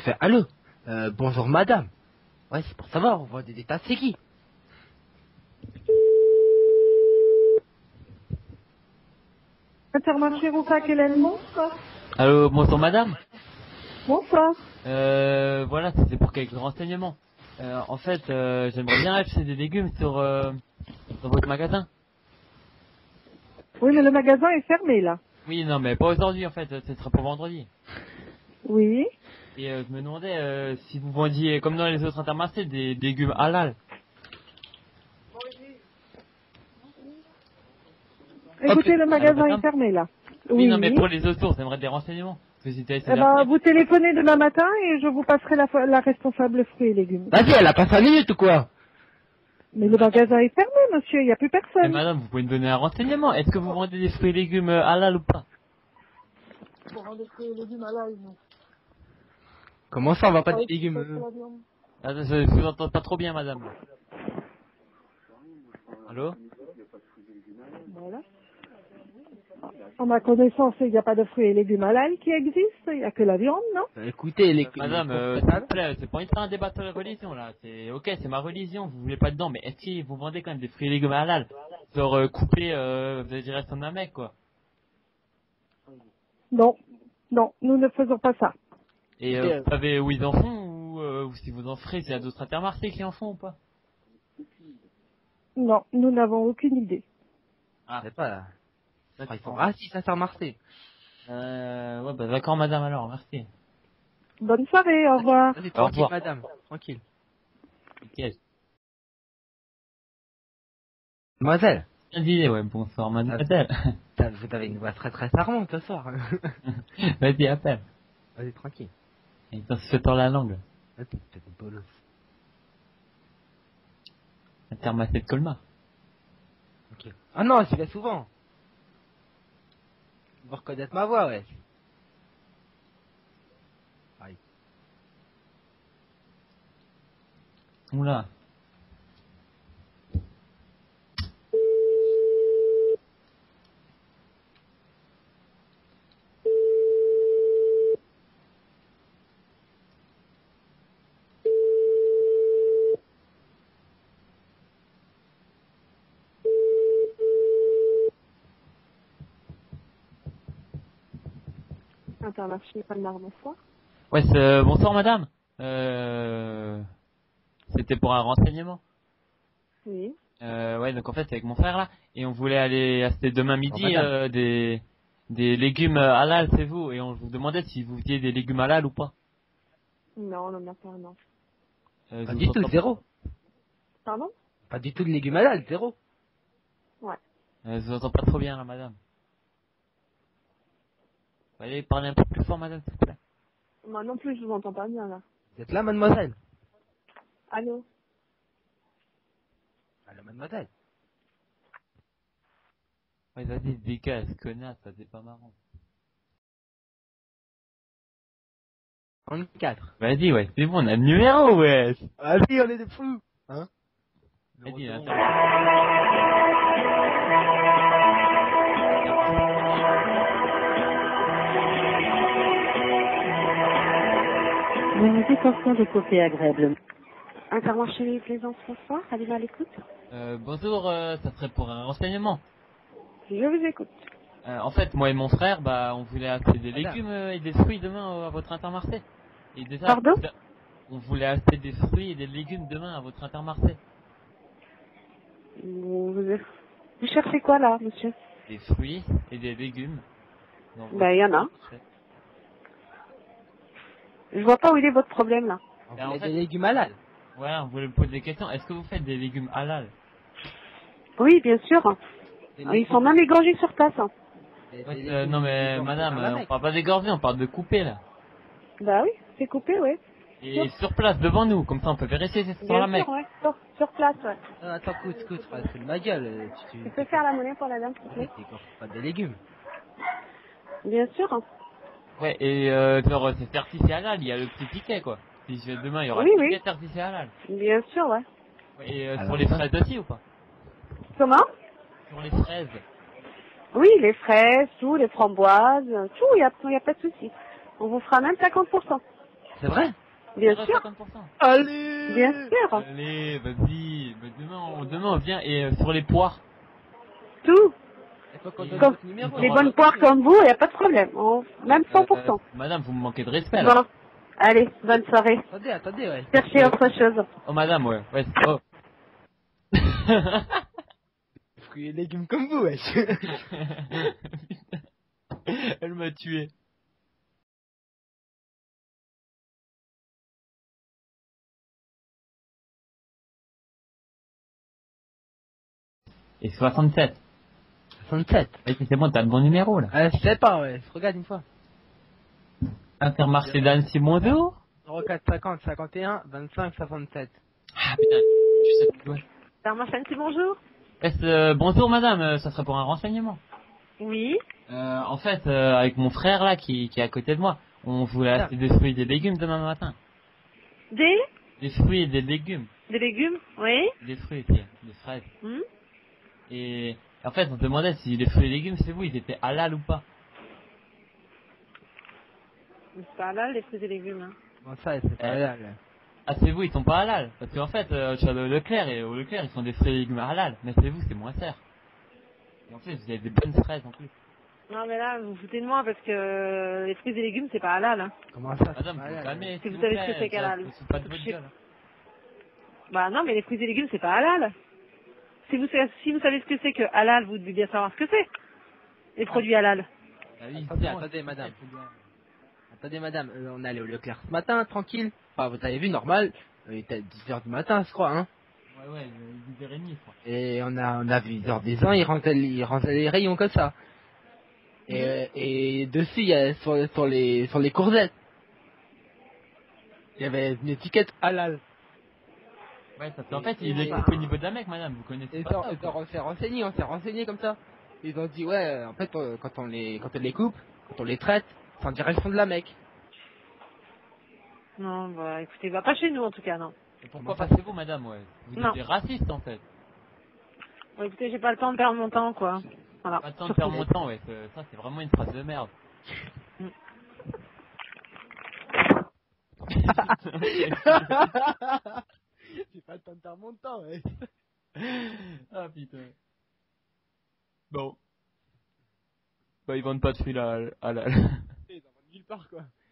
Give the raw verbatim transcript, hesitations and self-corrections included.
fais allô, euh, bonjour madame. Ouais, c'est pour savoir, on voit des détails, c'est qui? Intermarché Roufac Hélène, bonsoir. Allô, bonsoir madame. Bonsoir. Euh, voilà, c'était pour quelques renseignements. Euh, en fait, euh, j'aimerais bien acheter des légumes sur, euh, sur votre magasin. Oui, mais le magasin est fermé là. Oui, non, mais pas aujourd'hui en fait, ce sera pour vendredi. Oui. Et euh, je me demandais euh, si vous vendiez, comme dans les autres intermarchés, des légumes halal. Écoutez, Hop, le allô magasin est madame. fermé là. Oui, non, mais Oui. pour les autres sources, j'aimerais des renseignements. Parce que j'étais essayé Eh ben, d'appeler. vous téléphonez demain matin et je vous passerai la, la responsable fruits et légumes. Vas-y, elle a pas cinq minutes ou quoi? Mais le magasin est fermé, monsieur, il n'y a plus Mais personne. madame, vous pouvez me donner un renseignement. Est-ce que vous vendez des fruits et légumes euh, halal ou pas? Pour vendre des fruits et légumes à l'ail, non. Comment ça, on va pas Ah des oui, légumes? c'est euh la viande. Ah, je, je vous entends pas trop bien madame. Allô? Voilà. En ma connaissance, il n'y a pas de fruits et légumes à l'ail qui existent, il n'y a que la viande, non? Euh, Écoutez, les... Madame, les euh, s'il courses vous plaît, c'est pas une faire un débat sur la religion là. C'est ok, c'est ma religion, vous voulez pas dedans, mais est-ce que vous vendez quand même des fruits et légumes halal, genre euh, coupés, euh, vous direz son un mec quoi. Non. Non, nous ne faisons pas ça. Et Écoutez, euh, euh, vous savez où ils en font ou, euh, ou si vous en ferez, s'il y a d'autres intermarchés qui en font ou pas? Non, nous n'avons aucune idée. Ah, c'est pas... Ah, ils sont d'accord. racistes à Saint-Marseille. Euh, ouais, bah d'accord madame alors, merci. Bonne soirée, au revoir. Vas-y, Au tranquille revoir. madame, tranquille. Ok. Mademoiselle, Bien dit, ouais, bonsoir mademoiselle. putain, vous avez une voix très très charmante ce soir. Vas-y, appelle. Vas-y, tranquille. Et dans se dans la langue. Vas-y, t'es une bolos. Intermarché de Colmar. Ok. Ah non, j'y vais souvent. Vous reconnaître ma voix, ouais. Aïe. Oula. Intermarché Palmar, bonsoir. Ouais, c'est- euh, bonsoir madame. Euh, c'était pour un renseignement. Oui. Euh, ouais, donc en fait, c'est avec mon frère là, et on voulait aller acheter demain Oh, midi madame. euh, des des légumes euh, halal, c'est vous, et on vous demandait si vous faisiez des légumes halal ou pas. Non, on n'en a pas, non. Euh, je Pas vous du tout, entends, zéro. Pardon? Pas du tout de légumes halal, zéro. Ouais. euh, je vous entends pas trop bien là, madame. Vous allez parler un peu plus fort, madame, s'il vous plaît. Moi non plus, je vous entends pas bien, là. Vous êtes là, mademoiselle? Allô? Allô, mademoiselle? Ouais, vas-y, dégage, connasse, ça c'est pas marrant. trente-quatre. Vas-y, ouais, c'est bon, on a le numéro, ouais. Vas-y, on est des fous. Hein? Vas-y, zéro zéro. attends. Nous nous efforçons d'écouter agréablement. Intermarché Plaisance, bonsoir. Allez à l'écoute. Euh, bonjour, euh, ça serait pour un renseignement. Je vous écoute. Euh, en fait, moi et mon frère, bah, on voulait acheter des Madame. légumes euh, et des fruits demain euh, à votre Intermarché. Et déjà, Pardon? on voulait acheter des fruits et des légumes demain à votre Intermarché. Vous, vous vous cherchez quoi, là, monsieur? Des fruits et des légumes dans votre Ben, il y en a. Intermarché. Je vois pas où il est votre problème, là. On Ben, en voulait fait, des légumes halal. ouais, on voulait me poser des questions. Est-ce que vous faites des légumes halal? Oui, bien sûr. Des Ils légumes- sont même égorgés sur place. hein. des- des Ouais, légumes euh, non mais égorgés madame, par la euh, on Mecque. parle pas d'égorger, on parle de couper là. Bah oui, c'est coupé, oui. Et sur place, devant nous, comme ça on peut vérifier si c'est sur la Bien mec. sûr, ouais. Sur, sur place, ouais. Non, attends, écoute, écoute, frère, c'est de ma gueule. euh, Tu, Tu tu, peux faire la monnaie pour la dame, s'il te plaît? t'égorges pas des légumes. Bien sûr. Ouais, et euh, genre c'est certifié halal, il y a le petit ticket quoi. Si je vais demain, il y aura Oui, le oui. ticket certifié halal. Bien sûr, ouais. Ouais, et euh, sur Alors les ça. fraises aussi ou pas? Comment? Sur les fraises. Oui, les fraises, tout, les framboises, tout, il n'y a, y a pas de souci. On vous fera même cinquante pour cent. C'est vrai? Bien C'est vrai, sûr. cinquante pour cent. Allez! Bien sûr. Allez, vas-y. Bah, demain, on, demain, on vient. Et euh, sur les poires. Tout. Il faut qu'on Et- donne Comme votre numéro. les Oh, bonnes là. poires comme vous, il n'y a pas de problème. On- Même cent pour Euh, cent. madame, vous me manquez de respect, là. Bon. Allez, bonne soirée. Attendez, attendez, ouais. Cherchez autre chose. Oh, madame, ouais. Ouais, c'est- oh. Fruits et légumes comme vous, wesh. Putain. Elle m'a tué. Et soixante-sept. soixante-sept. Ouais, c'est bon, t'as le bon numéro, là. Euh, je sais pas, ouais. Regarde une fois. Intermarché d'Annecy, bonjour. zéro quatre cinquante cinquante et un vingt-cinq soixante-sept. Ah, putain. Tu sais, ouais. Thermos Fancy, bonjour. Est-ce, euh, bonjour, madame. euh, Ça serait pour un renseignement. Oui. Euh, en fait, euh, avec mon frère, là, qui, qui est à côté de moi, on voulait Ah. acheter des fruits et des légumes demain matin. Des Des fruits et des légumes. Des légumes. Oui. Des fruits, puis, des fraises. Hmm. Et en fait, on se demandait si les fruits et légumes, c'est vous, ils étaient halal ou pas. C'est pas là, les fruits et légumes. Hein. Bon, ça, c'est pas Eh. là, là. Ah, c'est vous, ils sont pas halal. Parce qu'en fait, euh, je suis allé au Leclerc, et au Leclerc, ils font des fruits et légumes halal. Mais c'est vous, c'est moins cher. Et en plus, vous avez des bonnes fraises, en plus. Non, mais là, vous vous foutez de moi parce que les fruits et légumes, c'est pas halal. Hein. Comment ça? Madame, c'est vous pas là, calmez, Si s'il vous vous savez ce plaît, que c'est qu'halal. je suis pas de votre Je- gueule. Bah non, mais les fruits et légumes, c'est pas halal. Si vous, sa- si vous savez ce que c'est que halal, vous devez bien savoir ce que c'est. Les produits halal. Ah oui, Attendez, c'est bon, attendez, c'est madame. bon. Attendez, madame, euh, on est allé au Leclerc ce matin, tranquille. Enfin, vous avez vu, normal. euh, Il était dix heures du matin, je crois, hein. Ouais, ouais, dix heures trente, quoi. Et on a, on a vu genre des uns, ils rentraient, ils rentraient les rayons comme ça. Et, euh, et dessus, il y a, sur, sur les, sur les courgettes, il y avait une étiquette halal. Ouais, parce qu'en fait, il Et- est coupé au niveau de la mec, madame, vous connaissez Et pas ça, ça, ou et ça, quoi? on s'est renseigné, on s'est renseigné comme ça. Ils ont dit, ouais, euh, en fait, euh, quand on les, quand on les coupe, quand on les traite, c'est en direction de la Mecque. Non, bah écoutez, bah pas chez nous en tout cas, non. Et pourquoi Comment ça passez-vous, madame, ouais? Vous Non. êtes raciste, en fait. Bon, écoutez, j'ai pas le temps de perdre mon temps, quoi. Voilà. Pas le temps de Surtout. perdre mon temps, ouais. c'est- Ça, c'est vraiment une phrase de merde. Mm. J'ai pas le temps de perdre mon temps, ouais. Ah, putain. Bon. Bah, ils vendent pas de fruits là, à la... Ils en vendent nulle part, quoi.